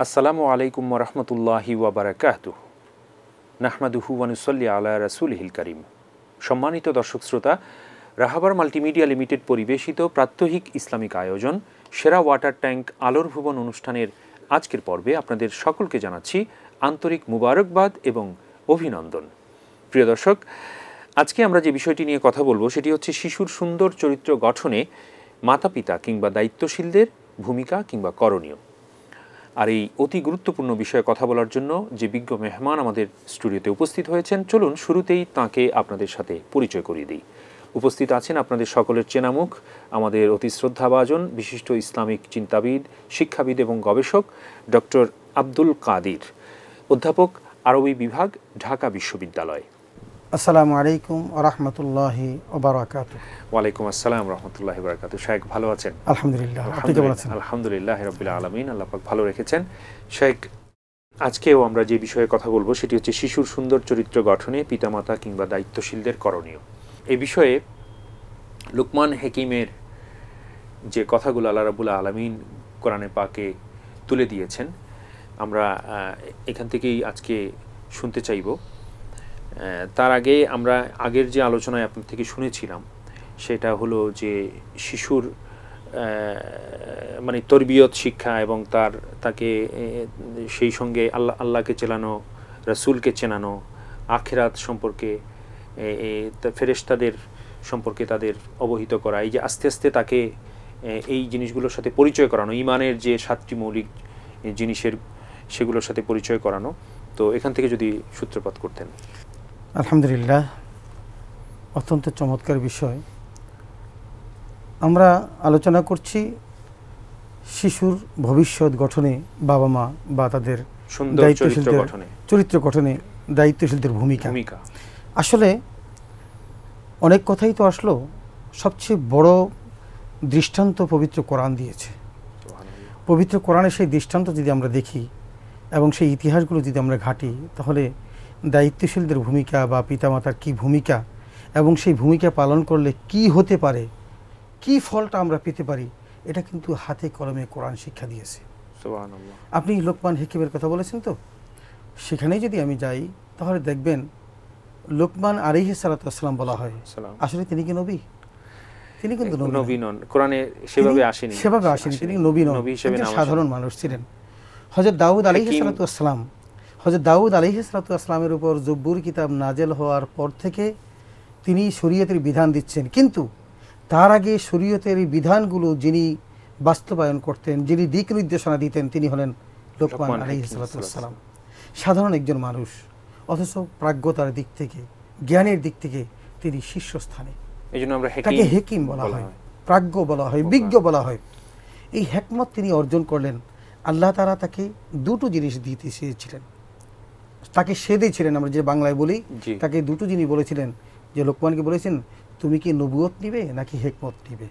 আসসালামু আলাইকুম ওয়া রাহমাতুল্লাহি ওয়া বারাকাতুহু নাহমাদুহু ওয়া নুসাল্লি আলা রাসূলিহিল কারীম। সম্মানিত দর্শক শ্রোতা, রাহাবার মাল্টিমিডিয়া লিমিটেড পরিবেশিত প্রাত্যহিক ইসলামিক আয়োজন সেরা ওয়াটার ট্যাঙ্ক আলোর ভুবন অনুষ্ঠানের আজকের পর্বে আপনাদের সকলকে জানাচ্ছি আন্তরিক মুবারকবাদ এবং অভিনন্দন। প্রিয় দর্শক, আজকে আমরা যে বিষয়টি নিয়ে কথা বলবো সেটি হচ্ছে শিশুর সুন্দর চরিত্র গঠনে মাতাপিতা কিংবা দায়িত্বশীলদের ভূমিকা কিংবা করণীয়। আর এই অতি গুরুত্বপূর্ণ বিষয়ে কথা বলার জন্য যে বিজ্ঞ মেহমান আমাদের স্টুডিওতে উপস্থিত হয়েছেন, চলুন শুরুতেই তাঁকে আপনাদের সাথে পরিচয় করিয়ে দিই। উপস্থিত আছেন আপনাদের সকলের চেনা মুখ, আমাদের অতি শ্রদ্ধাভাজন বিশিষ্ট ইসলামিক চিন্তাবিদ, শিক্ষাবিদ এবং গবেষক ডক্টর আব্দুল কাদির, অধ্যাপক, আরবি বিভাগ, ঢাকা বিশ্ববিদ্যালয়। আসসালামু আলাইকুম ওয়া রাহমাতুল্লাহি ওয়া বারাকাতুহু। ওয়ালাইকুম আসসালাম ওয়া রাহমাতুল্লাহি ওয়া বারাকাতুহু। শেখ ভালো আছেন? আলহামদুলিল্লাহ, আপনি কেমন আছেন? আলহামদুলিল্লাহ রাব্বিল আলামিন, আল্লাহ পাক ভালো রেখেছেন। শেখ, আজকেও আমরা যে বিষয়ে কথা বলবো সেটি হচ্ছে শিশুর সুন্দর চরিত্র গঠনে পিতামাতা কিংবা দায়িত্বশীলদের করণীয়। এই বিষয়ে লুকমান হাকিমের যে কথাগুলো আল্লাহ রাব্বুল আলামিন কোরআনে পাকে তুলে দিয়েছেন, আমরা এখান থেকেই আজকে শুনতে চাইব। তার আগে আমরা আগের যে আলোচনায় আপনার থেকে শুনেছিলাম সেটা হলো যে শিশুর মানে তরবিয়ত শিক্ষা এবং তাকে সেই সঙ্গে আল্লাহকে চেনানো, রাসূলকে চেনানো, আখিরাত সম্পর্কে, ফেরেশতাদের সম্পর্কে তাদের অবহিত করা, এই যে আস্তে আস্তে তাকে এই জিনিসগুলোর সাথে পরিচয় করানো, ঈমানের যে 7টি মৌলিক জিনিসের সেগুলোর সাথে পরিচয় করানো। তো এখান থেকে যদি সূত্রপাত করতেন। আলহামদুলিল্লাহ, অত্যন্ত চমৎকার বিষয়। আমরা আলোচনা করছি শিশুর ভবিষ্যৎ গঠনে বাবা মা বা তাদের চরিত্র গঠনে দায়িত্বশীলদের ভূমিকা। আসলে অনেক কথাই তো আসলো, সবচেয়ে বড় দৃষ্টান্ত পবিত্র কোরআন দিয়েছে। পবিত্র কোরআনে সেই দৃষ্টান্ত যদি আমরা দেখি এবং সেই ইতিহাসগুলো যদি আমরা ঘাঁটি, তাহলে দায়িত্বশীলদের ভূমিকা বা পিতামাতার কী ভূমিকা এবং সেই ভূমিকা পালন করলে কি হতে পারে, কি ফলটা আমরা পেতে পারি, এটা কিন্তু হাতে কলমে কোরআন শিক্ষা দিয়েছে। সুবহানাল্লাহ। আপনি লোকমান হাকিমের কথা বলেছেন, তো সেখানেই যদি আমি যাই তাহলে দেখবেন লোকমান আলাইহিস সালাতু ওয়াস সালাম বলা হয়। আসলে তিনি কি নবী? তিনি কিন্তু নবী নন, কোরআনে সেভাবে আসেনি। তিনি নবী নন, সাধারণ মানুষ ছিলেন। হযরত দাউদ আলাইহিস সালাতু ওয়াস সালাম, হযরত দাউদ আলাইহিস সালাতু ওয়াস সালামের উপর জব্বুর কিতাব নাজেল হওয়ার পর থেকে তিনি শরীয়তের বিধান দিচ্ছেন, কিন্তু তার আগে শরীয়তের বিধানগুলো যিনি বাস্তবায়ন করতেন, যিনি দিক নির্দেশনা দিতেন, তিনি হলেন লোকমান আলাইহিস সালাতু ওয়াস সালাম। সাধারণ একজন মানুষ, অথচ প্রাজ্ঞতার দিক থেকে, জ্ঞানের দিক থেকে তিনি শীর্ষস্থানে। এইজন্য আমরা তাকে হাকিম বলা হয়, প্রাজ্ঞ বলা হয়, বিজ্ঞ বলা হয়। এই হিকমত তিনি অর্জন করলেন। আল্লাহ তাআলা তাকে দুটো জিনিস দিতে চেয়েছিলেন, তাকে সেধেছিলেন, আমরা যে বাংলায় বলি, তাকে দুটো জিনিস বলেছিলেন। যে লোকমানকে বলেছেন, তুমি কি নবুয়ত নিবে নাকি হিকমত নিবে?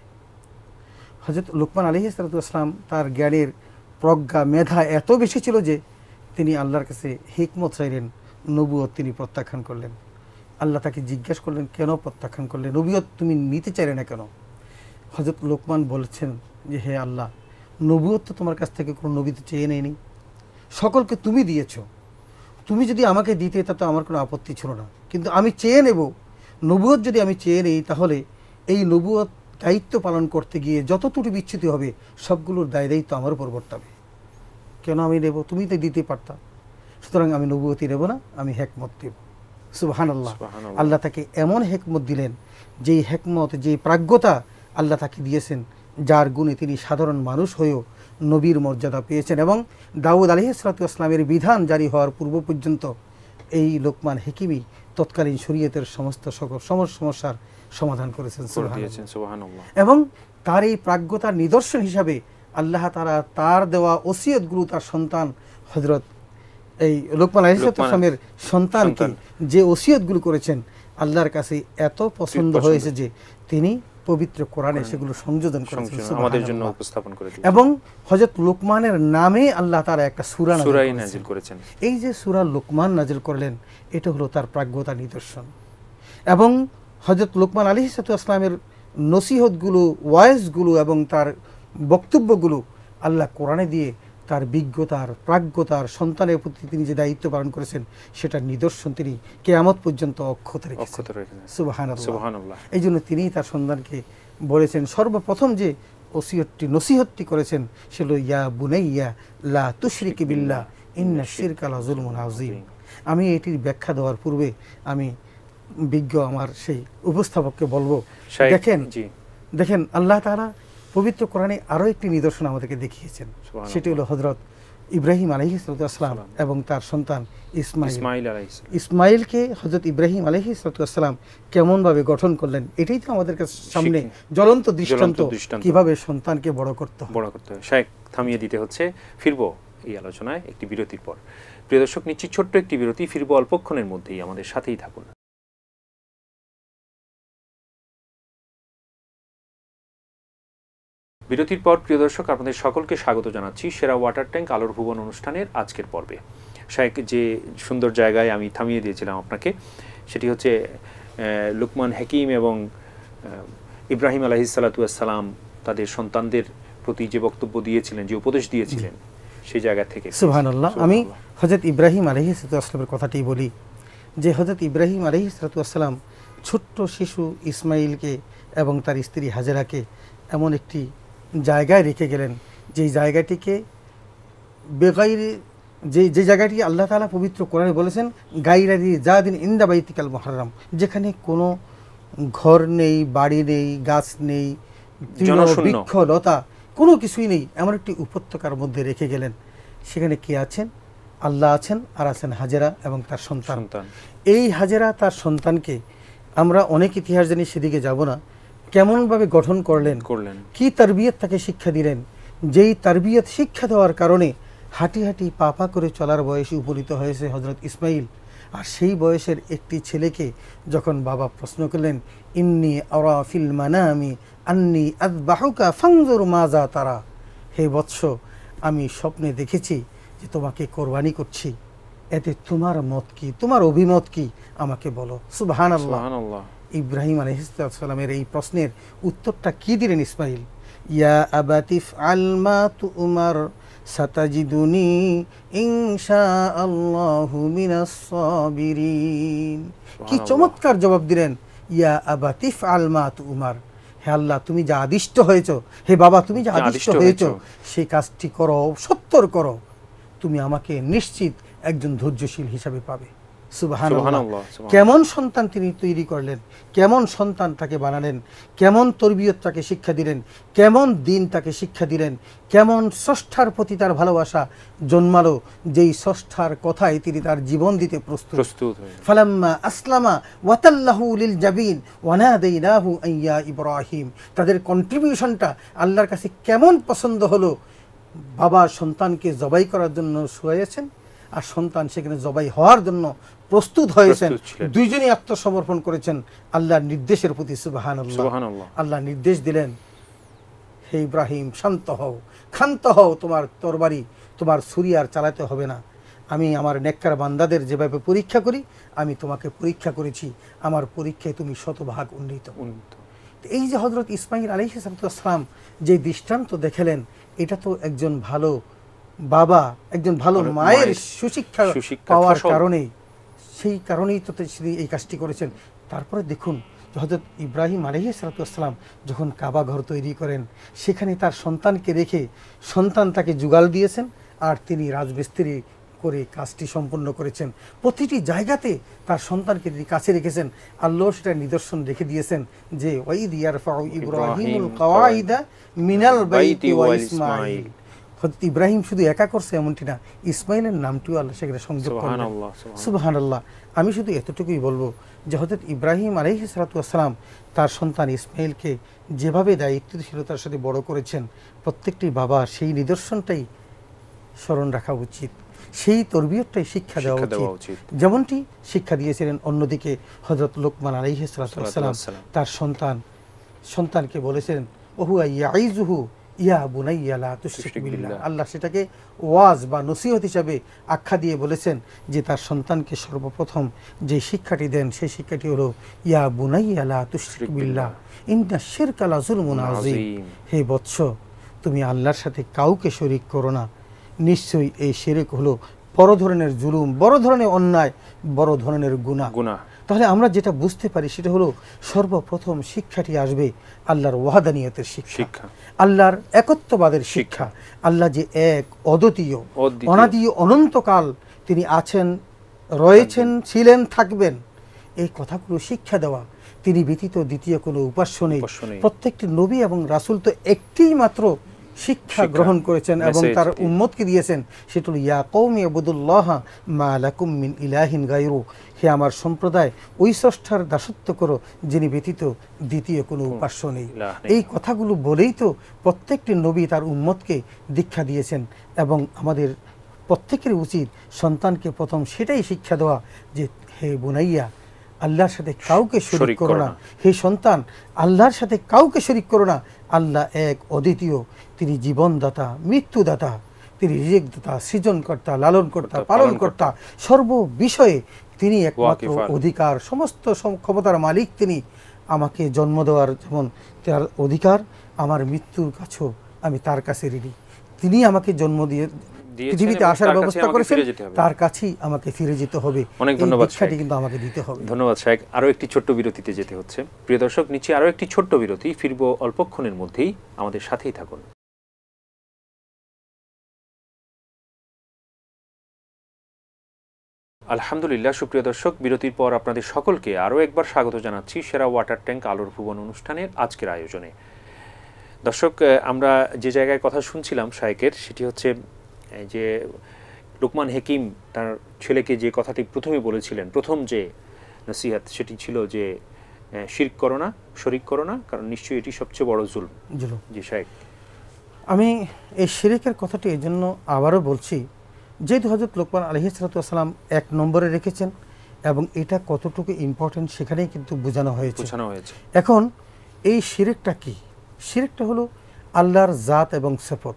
হযরত লোকমান আলাইহিস সালাতু ওয়াস সালাম, তার জ্ঞানের প্রজ্ঞা, মেধা এত বেশি ছিল যে তিনি আল্লাহর কাছে হিকমত চাইলেন, নবুয়ত তিনি প্রত্যাখ্যান করলেন। আল্লাহ তাকে জিজ্ঞাসা করলেন, কেন প্রত্যাখ্যান করলেন, নবুয়ত তুমি নিতে চাইলে না কেন? হযরত লোকমান বলেছেন যে, হে আল্লাহ, নবুয়ত তো তোমার কাছ থেকে কোনো নবী তো চেয়ে নেয়নি, সকলকে তুমি দিয়েছ, তুমি যদি আমাকে দিতে তা তো আমার কোনো আপত্তি ছিল না, কিন্তু আমি চেয়ে নেব, নবুয়ত যদি আমি চেয়ে নেই, তাহলে এই নবুয়ত দায়িত্ব পালন করতে গিয়ে যত ত্রুটি বিচ্যুতি হবে সবগুলোর দায় দায়িত্ব আমার উপর বর্তাবে। কেন আমি নেব? তুমি তো দিতে পারতা। সুতরাং আমি নবুয়তই নেব না, আমি হিকমত দেব। সুবহানাল্লাহ। আল্লাহ তাকে এমন হিকমত দিলেন, যেই হিকমত, যে প্রাজ্ঞতা আল্লাহ তাকে দিয়েছেন, যার গুণে তিনি সাধারণ মানুষ হয়েও নবীর মর্যাদা পেয়েছেন। এবং দাউদ আলাইহিস সালাতু ওয়াস সালামের বিধান জারি হওয়ার পূর্ব পর্যন্ত এই লোকমান হাকিমই তৎকালীন শরীয়তের সমস্ত সমস্যার সমাধান করেছেন। সুবহানাল্লাহ। এবং তার এই প্রাজ্ঞতার নিদর্শন হিসাবে আল্লাহ তাআলা তার দেওয়া ওসিয়তগুলো তার সন্তান হযরত এই লোকমান আলাইহিস সালামের সন্তানকে যে ওসিয়তগুলো করেছেন, আল্লাহর কাছে এত পছন্দ হয়েছে যে তিনি পবিত্র কোরআনে সেগুলো সংযোজন করেছেন, আমাদের জন্য উপস্থাপন করে দিয়েছেন। এবং হযরত লোকমানের নামে আল্লাহ তাআলা একটা সূরা নাযিল করেছেন। এই যে সূরা লোকমান নাযিল করলেন, এটা হলো তার প্রাজ্ঞতার নিদর্শন। এবং হযরত লোকমান আলাইহিস সালামের নসিহতগুলো, ওয়াইজগুলো এবং তার বক্তব্যগুলো আল্লাহ কোরআনে দিয়ে তার বিজ্ঞতার, প্রাজ্ঞতার, সন্তানের প্রতি তিনি যে দায়িত্ব পালন করেছেন সেটার নিদর্শন তিনি কিয়ামত পর্যন্ত অক্ষত রেখেছেন। সুবহানাল্লাহ। এই জন্য তিনি তার সন্তানকে বলেছেন, সর্বপ্রথম যে নসিহতটি করেছেন সেগুলো ইয়া বুনাইয়া লা তুশরিক বিল্লাহ ইন্না শিরকা লাযুলমুন আযীম। আমি এটির ব্যাখ্যা দেওয়ার পূর্বে আমি বিজ্ঞ আমার সেই উপস্থাপককে বলবো, দেখেন আল্লাহ তাআলা পবিত্র কোরআনে আরো একটি নিদর্শন আমাদেরকে দেখিয়েছেন, সেটি হলো হযরত ইব্রাহিম আলাইহিস সালাম এবং তার সন্তান ইসমাইলকে হযরত ইব্রাহিম আলাইহিস সালাম কেমন ভাবে গঠন করলেন। এটাই তো আমাদের সামনে জ্বলন্ত দৃষ্টান্ত কিভাবে সন্তানকে বড় করতে হয়। শাইখ থামিয়ে দিতে হচ্ছে, ফিরবো এই আলোচনায় একটি বিরতির পর। প্রিয় দর্শক, নিশ্চিত ছোট্ট একটি বিরতি, ফিরবো অল্পক্ষণের মধ্যেই, আমাদের সাথেই থাকুন। বিরতির পর প্রিয় দর্শক, আপনাদের সকলকে স্বাগত জানাচ্ছি সেরা ওয়াটার ট্যাঙ্ক আলোর ভুবন অনুষ্ঠানের আজকের পর্বে। শাইখ যে সুন্দর জায়গায় আমি থামিয়ে দিয়েছিলাম আপনাকে, সেটি হচ্ছে লুকমান হাকিম এবং ইব্রাহিম আলাইহিস সালাতু ওয়াস সালাম তাদের সন্তানদের প্রতি যে বক্তব্য দিয়েছিলেন, যে উপদেশ দিয়েছিলেন, সেই জায়গা থেকে। সুবহানাল্লাহ। আমি হযরত ইব্রাহিম আলাইহিস সালামের কথাটি বলি যে হযরত ইব্রাহিম আলাইহিস সালাম ছোট্ট শিশু ইসমাইলকে এবং তার স্ত্রী হাজেরাকে এমন একটি জায়গায় রেখে গেলেন, যেই জায়গাটিকে যে জায়গাটি আল্লাহ তাআলা পবিত্র কোরআনে বলেছেন গায়রি জাদিন ইনদা বাইতিকাল মুহাররাম, যেখানে কোনো ঘর নেই, বাড়ি নেই, গাছ নেই, বৃক্ষ লতা কোনো কিছুই নেই, এমন একটি উপত্যকার মধ্যে রেখে গেলেন। সেখানে কে আছেন? আল্লাহ আছেন, আর আছেন হাজেরা এবং তার সন্তান। এই হাজেরা তার সন্তানকে, আমরা অনেক ইতিহাস জানি, সেদিকে যাব না, কেমনভাবে গঠন করলেন, কি তারবিয়ত তাকে শিক্ষা দিলেন, যেই তারবিয়ত শিক্ষা দেওয়ার কারণে হাঁটি হাঁটি পা পা করে চলার বয়সে উপনীত হয়েছে হযরত ইসমাইল। আর সেই বয়সের একটি ছেলেকে যখন বাবা প্রশ্ন করলেন, ইন্নী আরা ফিল মানামি আন্নী আযবাহুকা ফানজুর মাযা তারা, হে বৎস, আমি স্বপ্নে দেখেছি যে তোমাকে কোরবানি করছি, এতে তোমার মত কি, তোমার অভিমত কি, আমাকে বলো। সুবহানাল্লাহ। ইব্রাহিম আলাইহিস সালামের এই প্রশ্নের উত্তরটা কি দিলেন ইসমাইল? ইয়া আবাতিফ আল মা তুমার সাতাজিদুনি ইনশাআল্লাহু মিনাস সাবিরিন। কি চমৎকার জবাব দিলেন, ইয়া আবাতিফ আল মা তুমার, হে আল্লাহ তুমি যা আদিষ্ট হয়েছো, হে বাবা তুমি যা আদিষ্ট হয়েছো সেই কাজটি করো, সত্তর করো, তুমি আমাকে নিশ্চিত একজন ধৈর্যশীল হিসাবে পাবে। সুবহানাল্লাহ। কেমন সন্তান তিনি তৈরি করলেন, কেমন সন্তান তাকে বানালেন, কেমন তরবিয়ত তাকে শিক্ষা দিলেন, কেমন দিন তাকে শিক্ষা দিলেন, কেমন স্রষ্টার প্রতি তার ভালোবাসা জন্মালো, যেই স্রষ্টার কথায় তিনি তার জীবন দিতে প্রস্তুত। ফালাম্মা আসলামা ওয়াতাল্লাহু লিল জাবিন ওয়া নাদাইনাহু আইয়া ইব্রাহিম, তাদের কন্ট্রিবিউশনটা আল্লাহর কাছে কেমন পছন্দ হলো। বাবা সন্তানকে জবাই করার জন্য শুয়েছেন, আর সন্তান সেখানে জবাই হওয়ার জন্য প্রস্তুত হয়েছেন, দুইজনই আত্মসমর্পণ করেছেন আল্লাহর নির্দেশের প্রতি। সুবহানাল্লাহ। আল্লাহ নির্দেশ দিলেন, হে ইব্রাহিম শান্ত হও, ক্ষান্ত হও, তোমার তরবারি, তোমার ছুরি আর চালাতে হবে না। আমি আমার নেককার বান্দাদের যেভাবে পরীক্ষা করি, আমি তোমাকে পরীক্ষা করেছি, আমার পরীক্ষায় তুমি শতভাগ উন্নীত। এই যে হযরত ইসমাইল আলাইহিস সালাম যে দৃষ্টান্ত দেখালেন, এটা তো একজন ভালো বাবা, একজন ভালো মায়ের সুশিক্ষা পাওয়ার কারণে, সেই কারণেই তো তিনি এই কাজটি করেছেন। তারপরে দেখুন হযরত ইব্রাহিম আলাইহিস সালাম যখন কাবা ঘর তৈরি করেন, সেখানে তার সন্তানকে রেখে সন্তান তাকে জুগাল দিয়েছেন, আর তিনি রাজমিস্ত্রি করে কাজটি সম্পন্ন করেছেন। প্রতিটি জায়গাতে তার সন্তানকে তিনি কাছে রেখেছেন। আল্লাহ সেটা নিদর্শন রেখে দিয়েছেন যে ওয়াইদ ইয়ারফাউ ইব্রাহিমুল কাওয়াইদা মিনাল বাইতি ওয়া ইসমাইল। হযরত ইব্রাহিম শুধু একা করছে এমনটি না, ইসমাইলের নামটিও আল্লাহ সেখানে সংযোগ করলেন। সুবহানাল্লাহ। আমি শুধু এতটুকুই বলবো যে হযরত ইব্রাহিম আলাইহিস সালাম তার সন্তান ইসমাইলকে যেভাবে দায়িত্বশীলতার সাথে বড় করেছেন, প্রত্যেকটি বাবা সেই নিদর্শনটাই স্মরণ রাখা উচিত, সেই তরবিয়তটাই শিক্ষা দেওয়া উচিত, যেমনটি শিক্ষা দিয়েছিলেন অন্যদিকে হযরত লুকমান আলাইহিস সালাম তার সন্তানকে বলেছিলেন, ওহুয়া ইয়াইজুহু ইয়া বুনাইয়া লা তুশরিক বিল্লাহ। আল্লাহ সেটাকে ওয়াজ বা নসিহত হিসাবে আখ্যা দিয়ে বলেছেন যে তার সন্তানকে সর্বপ্রথম যে শিক্ষাটি দেন সেই শিক্ষাটি হলো ইয়া বুনাইয়া লা তুশরিক বিল্লাহ ইন্না শিরকা লাযুলমুন আযীম। হে বৎস, তুমি আল্লাহর সাথে কাউকে শরীক করো না, নিশ্চয়ই এই শিরক হলো বড় ধরনের জুলুম, বড় ধরনের অন্যায়, বড় ধরনের গুনাহ। তাহলে আমরা যেটা বুঝতে পারি সেটা হলো সর্বপ্রথম শিক্ষাটি আসবে আল্লাহর ওয়াহাদানিয়তের শিক্ষা, আল্লাহর একত্ববাদের শিক্ষা। আল্লাহ যে এক, অদ্বিতীয়, অনাদি, অনন্তকাল তিনি আছেন, রয়েছেন, ছিলেন, থাকবেন, এই কথাগুলো শিক্ষা দেওয়া। তিনি ব্যতীত দ্বিতীয় কোনো উপাস্য নেই। প্রত্যেকটি নবী এবং রাসূল তো একটি মাত্র শিক্ষা গ্রহণ করেছেন এবং তার উম্মতকে দিয়েছেন, সেটা হলো ইয়া কওমি ইবুদুল্লাহ মা লাকুম মিন ইলাহিন গায়রু, হে আমার সম্প্রদায় ওই স্রষ্টার দাসত্ব করো যিনি ব্যতীত দ্বিতীয় কোনো উপাস্য নেই। এই কথাগুলো বলেই তো প্রত্যেকটি নবী তার উম্মতকে দীক্ষা দিয়েছেন এবং আমাদের প্রত্যেকের উচিত সন্তানকে প্রথম সেটাই শিক্ষা দেওয়া যে হে বুনাইয়া আল্লাহর সাথে কাউকে শরীক করো না, হে সন্তান আল্লাহর সাথে কাউকে শরীক করো না। আল্লাহ এক, অদ্বিতীয়, তিনি জীবনদাতা, মৃত্যুদাতা, তিনি রিজিকদাতা, সৃজনকর্তা, লালনকর্তা, পালনকর্তা, সর্ব বিষয়ে তিনি একমাত্র অধিকার, সমস্ত ক্ষমতার মালিক তিনি। আমাকে জন্ম দেওয়ার যেমন তার অধিকার, আমার মৃত্যুর কাছেও আমি তার কাছে ঋণী। তিনি আমাকে জন্ম দিয়ে পৃথিবীতে আসার ব্যবস্থা করেছেন, তার কাছেই আমাকে ফিরে যেতে হবে। অনেক ধন্যবাদ, শিক্ষাটি কিন্তু আমাকে দিতে হবে। ধন্যবাদ শাইখ। আরো একটি ছোট্ট বিরতিতে যেতে হচ্ছে। প্রিয় দর্শক, নিচে আরো একটি ছোট্ট বিরতি, ফিরবো অল্পক্ষণের মধ্যেই, আমাদের সাথেই থাকুন। আলহামদুলিল্লাহ, সুপ্রিয় দর্শক, বিরতির পর আপনাদের সকলকে আরও একবার স্বাগত জানাচ্ছি সেরা ওয়াটার ট্যাঙ্ক আলোর ভুবন অনুষ্ঠানের আজকের আয়োজনে। দর্শক, আমরা যে জায়গায় কথা শুনছিলাম শাইখের, সেটি হচ্ছে যে লুকমান হাকিম তার ছেলেকে যে কথাটি প্রথমে বলেছিলেন, প্রথম যে নসিহত, সেটি ছিল যে শিরক করো না, শরিক করো না, কারণ নিশ্চয়ই এটি সবচেয়ে বড় জুলম। জি শাইখ, আমি এই শিরকের কথাটি এই জন্য আবারও বলছি, যেহেতু হযরত লোকমান আলাইহিস সালাতু ওয়াস সালাম এক নম্বরে রেখেছেন এবং এটা কতটুকু ইম্পর্টেন্ট সেখানেই কিন্তু বোঝানো হয়েছে। এখন এই শিরকটা কি? শিরকটা হলো আল্লাহর জাত এবং সিফত,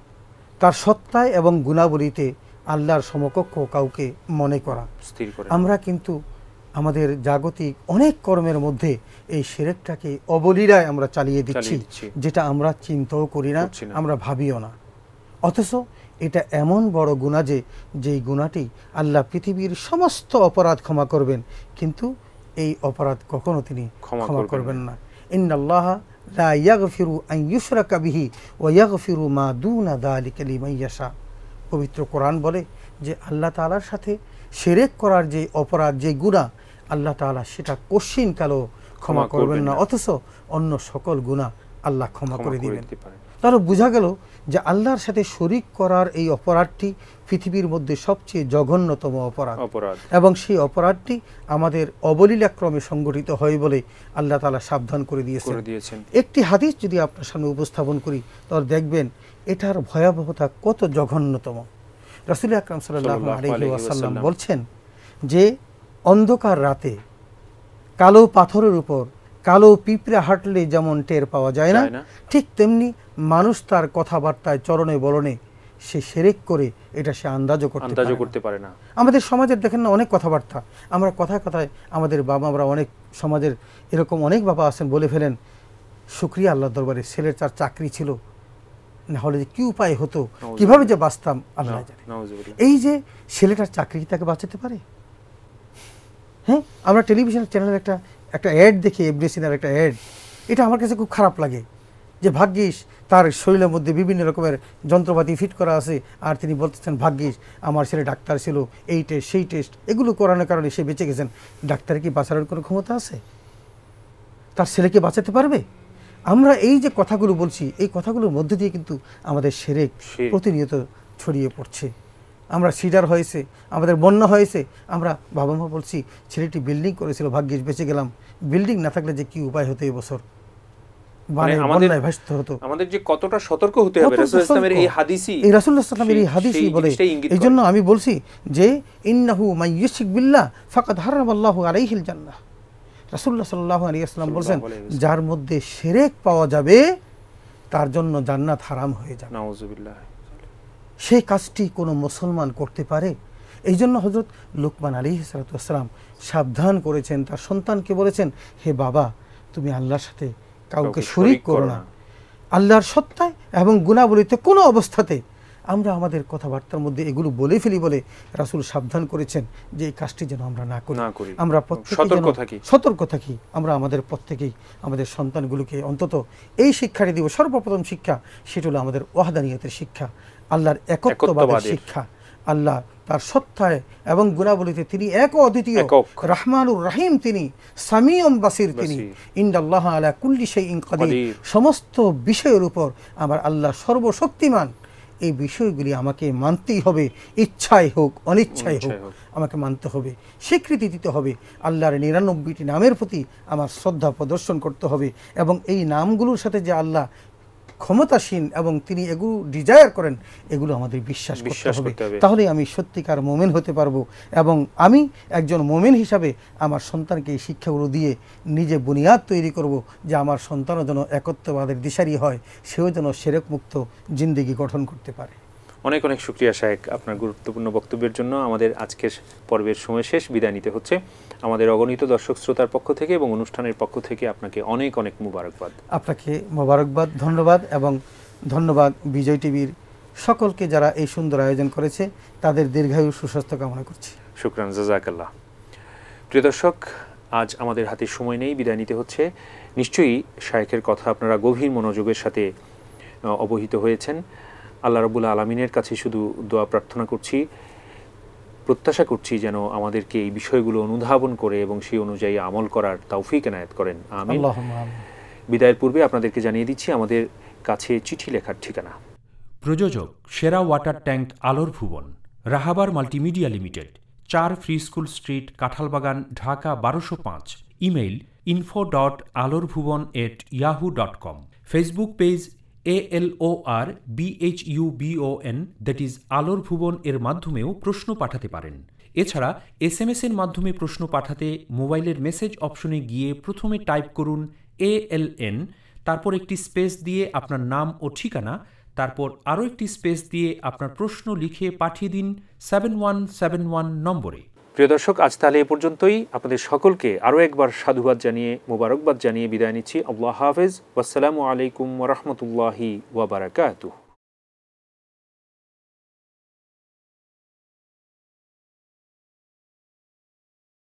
তার সত্তায় এবং গুণাবলীতে আল্লাহর সমকক্ষ কাউকে মনে করা। আমরা কিন্তু আমাদের জাগতিক অনেক কর্মের মধ্যে এই শিরকটাকে অবলীলায় আমরা চালিয়ে দিচ্ছি, যেটা আমরা চিন্তাও করি না, আমরা ভাবিও না। অথচ এটা এমন বড় গুনাহ যে যেই গুনাহটি আল্লাহ পৃথিবীর সমস্ত অপরাধ ক্ষমা করবেন, কিন্তু এই অপরাধ কখনো তিনি ক্ষমা করবেন না। ইন্নাল্লাহা লা ইয়াগফিরু আন ইউশরাকা বিহি ওয়া ইয়াগফিরু মা দুনা যালিকা লিমান ইয়াশা। পবিত্র কোরআন বলে যে আল্লাহ তাআলার সাথে শিরক করার যে অপরাধ, যে গুনাহ, আল্লাহ তাআলা সেটা কোশ্চিন কালো ক্ষমা করবেন না, অথচ অন্য সকল গুনাহ আল্লাহ ক্ষমা করে দিবেন। তাহলে বোঝা গেল যে আল্লাহর সাথে শরীক করার এই অপরাধটি পৃথিবীর মধ্যে সবচেয়ে জঘন্যতম অপরাধ, এবং সেই অপরাধটি আমাদের অবলীলাক্রমে সংগঠিত হয় বলে আল্লাহ তাআলা সাবধান করে দিয়েছেন। একটি হাদিস যদি আপনার সামনে উপস্থাপন করি তাহলে দেখবেন এটার ভয়াবহতা কত জঘন্যতম। রাসূল আকরাম সাল্লাল্লাহু আলাইহি ওয়াসাল্লাম বলছেন যে অন্ধকার রাতে কালো পাথরের উপর কালো পিঁপড়া হাঁটলে যেমন টের পাওয়া যায় না, ঠিক তেমনি মানুষ তার কথাবার্তায়, চলনে বলনে সে শিরক করে এটা সে আন্দাজও করতে পারে না। আমাদের সমাজের দেখেন না অনেক কথাবার্তা, আমরা কথায় কথায় আমাদের বাবা, আমরা অনেক সমাজের এরকম অনেক বাবা আছেন বলে ফেলেন শুকরিয়া আল্লাহর দরবারে ছেলের তার চাকরি ছিল, না হলে যে কি উপায় হতো, কিভাবে যে বাঁচতাম আল্লাহ জানে। এই যে ছেলেটার চাকরি তাকে বাঁচাতে পারে? হ্যাঁ, আমরা টেলিভিশন চ্যানেলের একটা অ্যাড দেখি, ইবনে সিনার একটা অ্যাড, এটা আমার কাছে খুব খারাপ লাগে যে ভাগ্যিস তার শরীরের মধ্যে বিভিন্ন রকমের যন্ত্রপাতি ফিট করা আছে, আর তিনি বলতেছেন ভাগ্যিস আমার ছেলে ডাক্তার ছিল, এই টেস্ট সেই টেস্ট এগুলো করানোর কারণে সে বেঁচে গেছেন। ডাক্তারের কি বাঁচানোর কোনো ক্ষমতা আছে? তার ছেলেকে বাঁচাতে পারবে? আমরা এই যে কথাগুলো বলছি, এই কথাগুলোর মধ্যে দিয়ে কিন্তু আমাদের শিরক প্রতিনিয়ত ছড়িয়ে পড়ছে। আমরা সিডার হয়েছে, আমাদের বন্যা হয়েছে, আমরা বাবা মা বলছি ছেলেটি বিল্ডিং করেছিল ভাগ্যিস বেঁচে গেলাম, বিল্ডিং না থাকলে যে কি উপায় হতো এই বছর, আমাদের যে কতটা সতর্ক হতে হবে রাসূলুল্লাহ সাল্লাল্লাহু আলাইহি হাদিসই, এই রাসূলুল্লাহ সাল্লাল্লাহু আলাইহি হাদিসই বলে। এইজন্য আমি বলছি যে ইন্নাহু মান ইউশরিক বিল্লাহ ফাকাদ হারামাল্লাহু আলাইহিল জান্নাহ। রাসূলুল্লাহ সাল্লাল্লাহু আলাইহি ওয়াসাল্লাম বলেন যার মধ্যে শিরক পাওয়া যাবে তার জন্য জান্নাত হারাম হয়ে যাবে। নাউযুবিল্লাহ। সেই কাজটি কোনো মুসলমান করতে পারে? এই জন্য হযরত লুকমান আলাইহিস সালাতু ওয়াস সালাম সাবধান করেছেন, তার সন্তানকে বলেছেন হে বাবা তুমি আল্লাহর সাথে কাউকে শরীক করো না, আল্লাহর সত্তায় এবং গুণাবলীতে কোনো অবস্থাতে আমরা আমাদের কথাবার্তার মধ্যে এগুলো বলে ফেলি বলে রাসূল সাবধান করেছেন যে এই কাজটি যেন আমরা না করি। আমরা প্রত্যেকেই সতর্ক থাকি। আমরা আমাদের প্রত্যেকেই আমাদের সন্তানগুলোকে অন্তত এই শিক্ষাটি দিব। সর্বপ্রথম শিক্ষা সেটা হলো আমাদের ওয়াহদানিয়তের শিক্ষা, আল্লাহর একত্ববাদের শিক্ষা। আল্লাহ তার সত্তায় এবং গুণাবলীতে তিনি এক ও অদ্বিতীয়, রহমানুর রহিম তিনি, সামিউম বাসির তিনি, ইন্নাল্লাহা আলা কুল্লি শাইইন কাদির, সমস্ত বিষয়ের উপর আমার আল্লাহ সর্বশক্তিমান। এই বিষয়গুলি আমাকে মানতেই হবে, ইচ্ছাই হোক অনিচ্ছাই হোক আমাকে মানতে হবে, স্বীকৃতি দিতে হবে। আল্লাহর ৯৯টি নামের প্রতি আমার শ্রদ্ধা প্রদর্শন করতে হবে এবং এই নামগুলোর সাথে যে আল্লাহ ক্ষমতাসীন এবং তিনি এগুলো ডিজায়ার করেন এগুলো আমাদের বিশ্বাস করতে হবে। তাহলে আমি সত্যিকার মুমিন হতে পারবো এবং আমি একজন মুমিন হিসাবে আমার সন্তানকে এই শিক্ষাগুলো দিয়ে নিজে বুনিয়াদ তৈরি করব যে আমার সন্তানও যেন একত্ববাদের দিশারি হয়, সেও যেন শিরক মুক্ত জিন্দেগি গঠন করতে পারে। অনেক অনেক শুকরিয়া শায়েখ আপনার গুরুত্বপূর্ণ বক্তব্যের জন্য। আমাদের আজকের পর্বের সময় শেষ, বিদায় নিতে হচ্ছে। আমাদের অগণিত দর্শক শ্রোতার পক্ষ থেকে এবং অনুষ্ঠানের পক্ষ থেকে আপনাকে অনেক অনেক মুবারকবাদ। আপনাকে মুবারকবাদ, ধন্যবাদ এবং ধন্যবাদ বিজয় টিভির সকলকে যারা এই সুন্দর আয়োজন করেছে, তাদের দীর্ঘায়ু সুস্বাস্থ্য কামনা করছি। শুকরান, জাযাকাল্লাহ। প্রিয় দর্শক, আজ আমাদের হাতে সময় নেই, বিদায় নিতে হচ্ছে। নিশ্চয়ই শায়েখের কথা আপনারা গভীর মনোযোগের সাথে অবহিত হয়েছেন। আল্লাহ রাব্বুল আলামিনের কাছে শুধু দোয়া প্রার্থনা করছি, প্রত্যাশা করছি যেন আমাদেরকে এই বিষয়গুলো অনুধাবন করে এবং সেই অনুযায়ী আমল করার তৌফিক এনায়েত করেন। আমিন। বিদায়ের পূর্বে আপনাদেরকে জানিয়ে দিচ্ছি আমাদের কাছে চিঠি লেখার ঠিকানা। প্রযোজক সেরা water tank Alor Bhubon, Rahabar multimedia limited, ৪ free school street, Kathalbagan, Dhaka ১২০৫। Email info.alorbhubon@yahoo.com। Facebook page ALORBHUBON, that is Alor Bhubon এর মাধ্যমেও প্রশ্ন পাঠাতে পারেন। এছাড়া SMS এর মাধ্যমে প্রশ্ন পাঠাতে মোবাইলের মেসেজ অপশনে গিয়ে প্রথমে টাইপ করুন ALN, তারপর একটি স্পেস দিয়ে আপনার নাম ও ঠিকানা, তারপর আরও একটি স্পেস দিয়ে আপনার প্রশ্ন লিখে পাঠিয়ে দিন 7171 নম্বরে। প্রিয় দর্শক, আজ তাহলে এ পর্যন্তই। আপনাদের সকলকে আরও একবার সাধুবাদ জানিয়ে, মোবারকবাদ জানিয়ে বিদায় নিচ্ছি। আল্লাহ হাফেজ। ওয়াসসালামু আলাইকুম ওয়া রাহমাতুল্লাহি ওয়া বারাকাতুহু।